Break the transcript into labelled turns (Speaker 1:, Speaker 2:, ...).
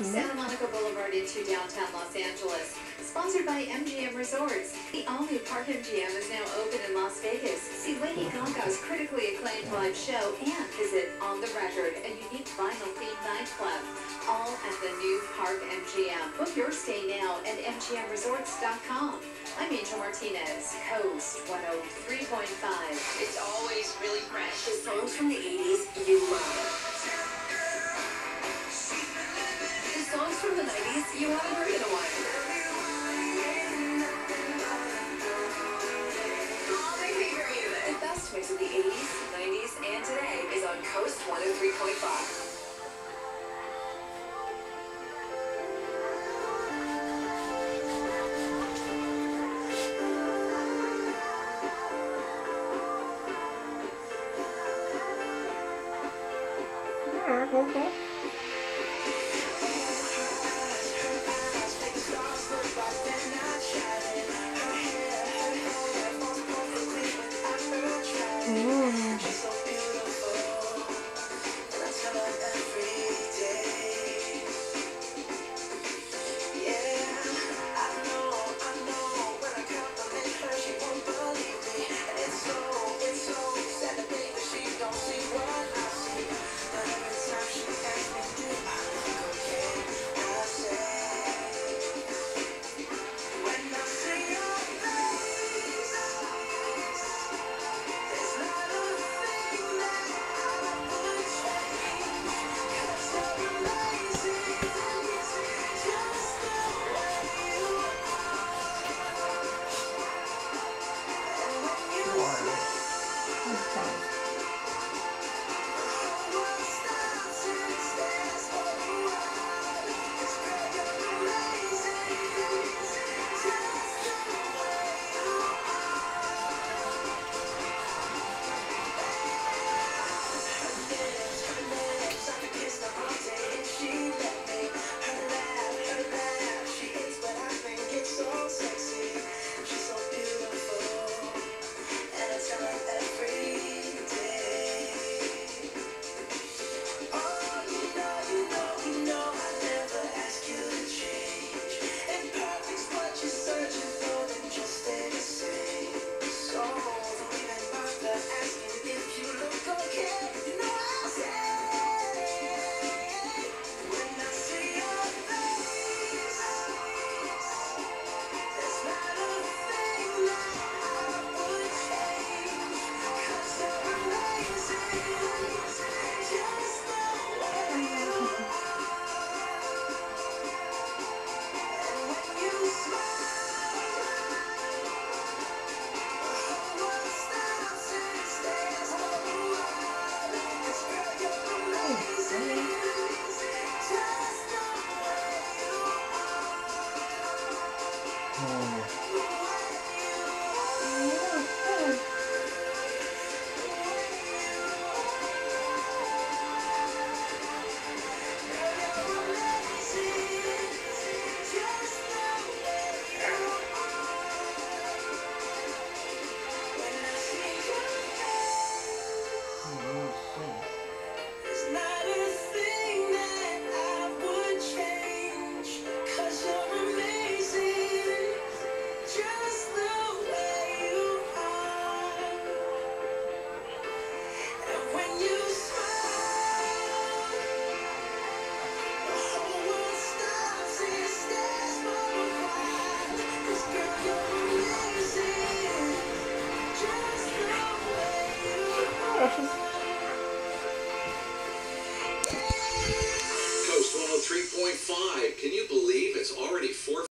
Speaker 1: Santa Monica Boulevard into downtown Los Angeles. Sponsored by MGM Resorts. The all-new Park MGM is now open in Las Vegas. See Lady Gaga's critically acclaimed live show and visit On the Record, a unique vinyl-themed nightclub. All at the new Park MGM. Book your stay now at mgmresorts.com. I'm Angel Martinez, Coast 103.5.
Speaker 2: It's always really fresh.
Speaker 1: The songs from the 80s you love. The songs from the 90s you haven't heard in a while. All my favorite music. The best mix of the 80s, 90s, and today is on Coast 103.5.
Speaker 3: Okay.
Speaker 4: Coast 103.5. Can you believe it's already 4